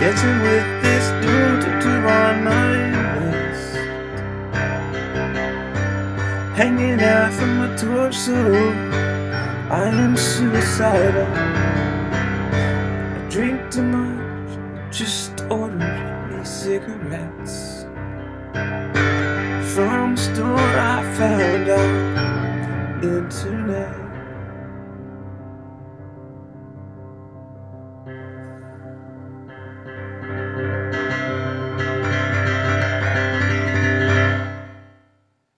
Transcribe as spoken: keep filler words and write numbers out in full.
dancing with this dude Tutu on my wrist, hanging out from my torso. I am suicidal. I drink too much, just ordered me cigarettes from a store I found on internet.